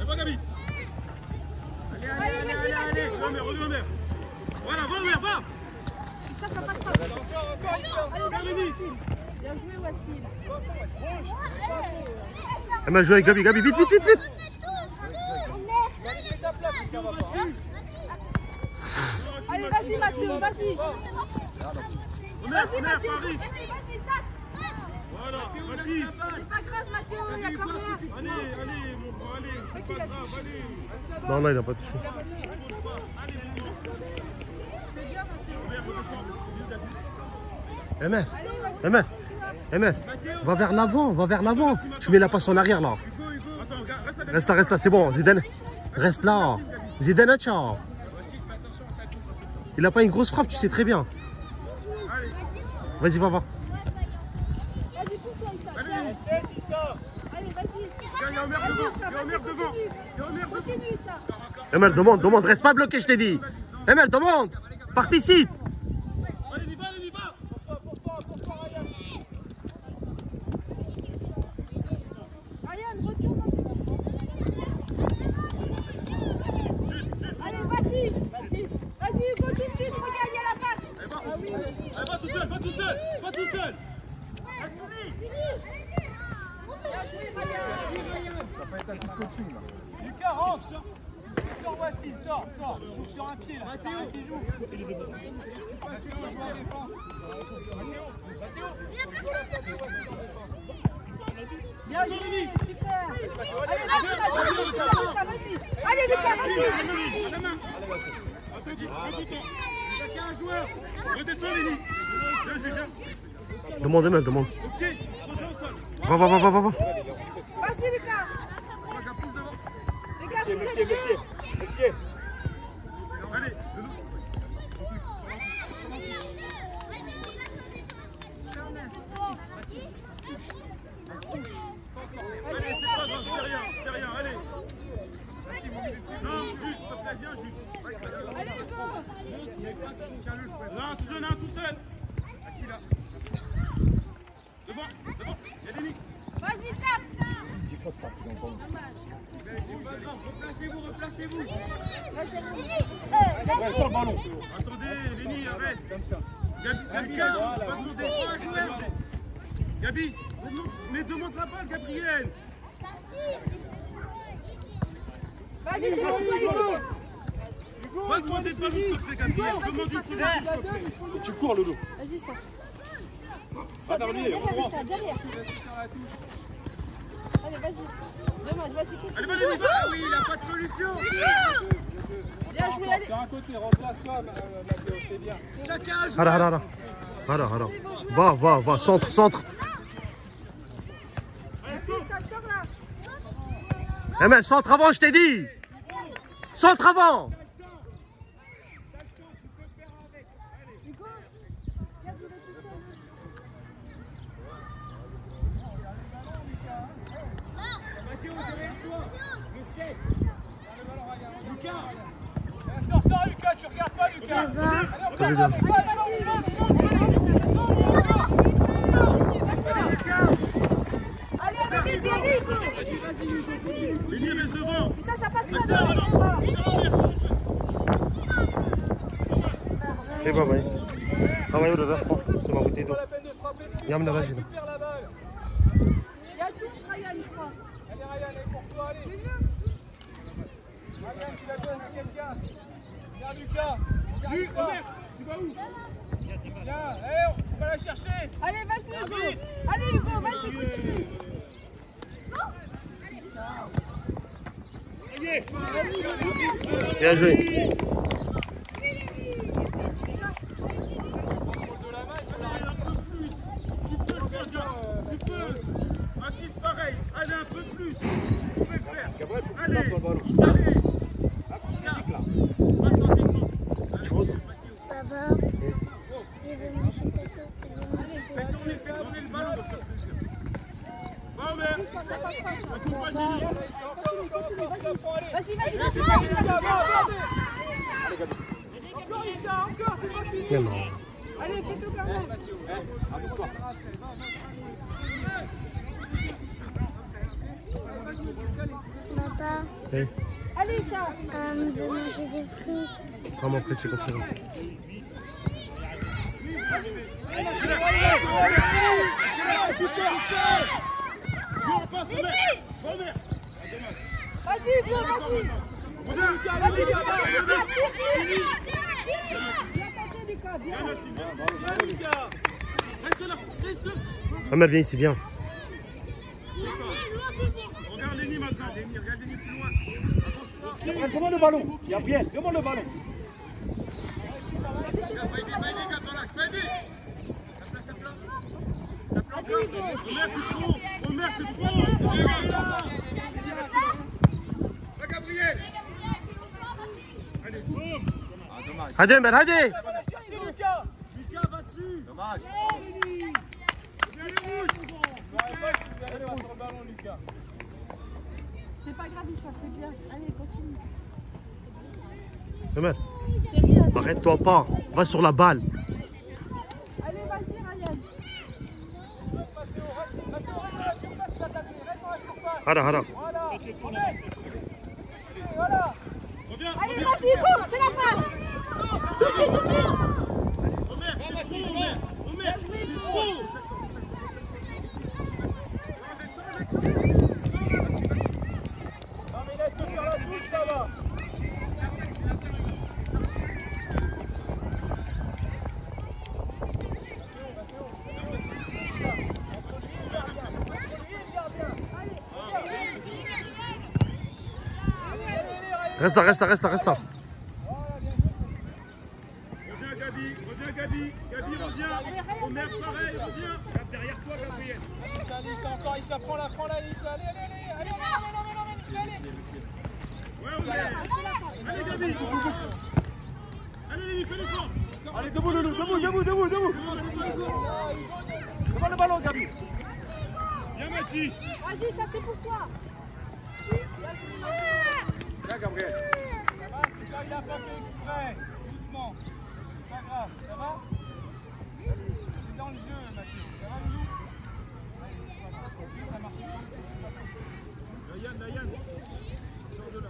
va Gabi. Allez. Reviens, mère. Voilà, va, Omer, va. Ça passe pas. Encore, allez, Wassil. Bien joué, Wassil. Elle m'a joué avec Gabi, vite. Allez, vas-y, Mathieu, vas-y. Vas-y, Mathieu, vas-y, tape. Voilà, vas-y. C'est pas grave, Mathieu, il y a quand même. Allez, mon frère, allez. C'est pas grave, allez. Non, là, il n'a pas touché. Emer, va vers l'avant. Tu mets la passe en arrière, là. Reste là, c'est bon, Zidane. Reste là. Zidane, ciao. Il n'a pas une grosse frappe, tu sais très bien. Vas-y, va voir. Vas-y, pousse-toi, Issa. Allez, vas-y. Il y a Omer devant. Continue, ça. Emer, demande. Reste pas bloqué, je t'ai dit. Emer, demande. Participe. Allez, y va. Pourquoi, Ryan? Ryan, retourne. Allez, vas-y, Hugo, tout de suite, regarde, il y a la passe. Ah oui. Allez, va tout seul. Bien joué, Ryan. Ça va être un coup de coaching là. Lucas, rentre. Sors, Wassil, sors. Joue sur un pied là. Mathéo qui joue. Mathéo, joue en défense. Bien joué, super. Allez, vas-y. Allez, Lucas, vas-y. Il n'y a qu'un joueur. Redescends, Léni. Demande. Ok, rejoins au sol. Va. Vas-y, Lucas. Les gars, vous êtes bien. Allez, allez, c'est pas grave, c'est rien, allez. Non, juste, s'il te plaît, viens, juste. Allez, Hugo. Non, tu donnes un tout seul. À qui là? Devant, il y a Léni. Vas-y, tape. Il faut pas plus longtemps. C'est pas grave, replacez-vous. Ouais, sur le ballon. Attendez, Léni, arrête. Comme ça. Gabi, va demander un joueur. Gabi, mais demande la balle, Gabriel. Vas-y, c'est bon, toi, Hugo. Va demander de ballon, s'il te plaît, Gabriel. Demande une seconde. Tu cours, Lolo. Vas-y, ça. Va vers lui, Derrière, derrière. Allez, vas-y. Dommage, vas-y, continue. Allez, vas-y, ah oui, il n'a pas de solution. Bien joué, allez. Sur un côté, remplace-toi, Mathéo, c'est bien. Chacun joue. Voilà. Va. Centre. Vas-y, ça sort là. Emer, centre avant, je t'ai dit. Centre avant. Hugo, viens, vous êtes tout seul. Mathéo, derrière toi. Le 7. Lucas. Sors, Lucas, tu regardes pas, Lucas. Allez, on va. Allez, avec les pieds, Hugo. Vas-y, Hugo, continue. Léni, reste devant. Et ça passe pas. Et bah, ouais. Ah ouais, le verre, c'est ma bouteille d'eau. Yam, vas-y. Il y a le touche, Ryan, je crois. Allez, Ryan, allez pour toi, allez. Ryan, tu la donnes à quelqu'un. Viens, Lucas. Omer, tu vas où? Viens, on va la chercher. Allez, vas-y, Hugo. Allez, Hugo, vas-y, continue. Bien joué. Tu peux. Mathis, pareil. Allez, un peu plus. Vous pouvez le faire. Allez. Allez. Passe en défense. Papa, Fais tourner le ballon. Va, Omer. Accompagne Léni. Vas-y. Encore, Issa, encore, c'est pas fini. Allez, fais-toi quand même. Amuse-toi. Papa, Oui. Allez, ça. de manger des frites. Comment après c'est comme ça? Vas-y, Hugo, vas-y. Vas-y, Lucas, c'est Lucas, tire. Bien tenté, Lucas, bien. Ahmed, viens ici, viens. Regarde Lenny maintenant. Lenny, regarde Lenny plus loin. Demande le ballon. Il y a bien. Demande le ballon. Vas-y, Hugo. Omer, t'es trop. Va, Gabriel. Allez, boum. Hadi Ahmed, hadi. Va la chercher, Lucas. Lucas, va dessus. Dommage. Viens les rouges. Allez, on sur le ballon, Lucas. C'est pas grave, ça, c'est bien. Allez, continue. Ahmed, C'est rien. c'est- arrête-toi pas. Va sur la balle. Allez, vas-y, Ryan. Hara, hara. Voilà. Voilà. Reviens. Allez, vas-y, Hugo, fais la passe. Tout de suite, tout de suite. Omer, t'es trop, Omer. Omer, t'es trop. Non mais laisse-le faire la touche là-bas. Reste là, reste là, reste là, reste là. Reviens Gabi, reviens Gabi. Gabi reviens. Omer pareil, reviens. Regarde derrière toi Gabriel. Lisa encore, Lisa, prends la Lisa. Allez, allez, allez, allez. Ouais Omer. Allez Gabi. Allez Lévi, fais l'effort. Allez, debout, Loulou. Debout. Demande le ballon, Gabi. Viens Mathis. Vas-y, ça, c'est pour toi. Viens, Gabriel. Ça, il a pas fait exprès. Doucement. C'est pas grave, ça va? C'est dans le jeu, Mathieu. Ça va, Loulou? Ça marche. Yann. Sors de là.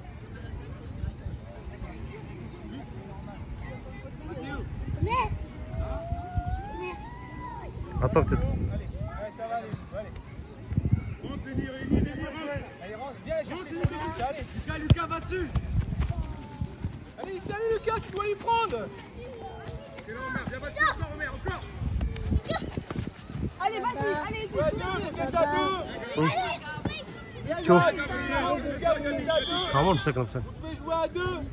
Attends, peut-être. Allez, ça va aller. Allez. Rentre, Lenny, rentre. Allez, rentre. Viens chercher son Lucas. Allez. Lucas, va dessus. Allez, salut Lucas, tu dois y prendre. C'est là, Omer. Viens, va-dessus. Encore, Omer, encore. Allez, vas-y, allez-y. Ouais, tous les deux, deux. vous êtes à deux. Bien Tu vois. joué. Lucas, vous êtes à deux. Comment le sait comme ça? Vous pouvez jouer à deux.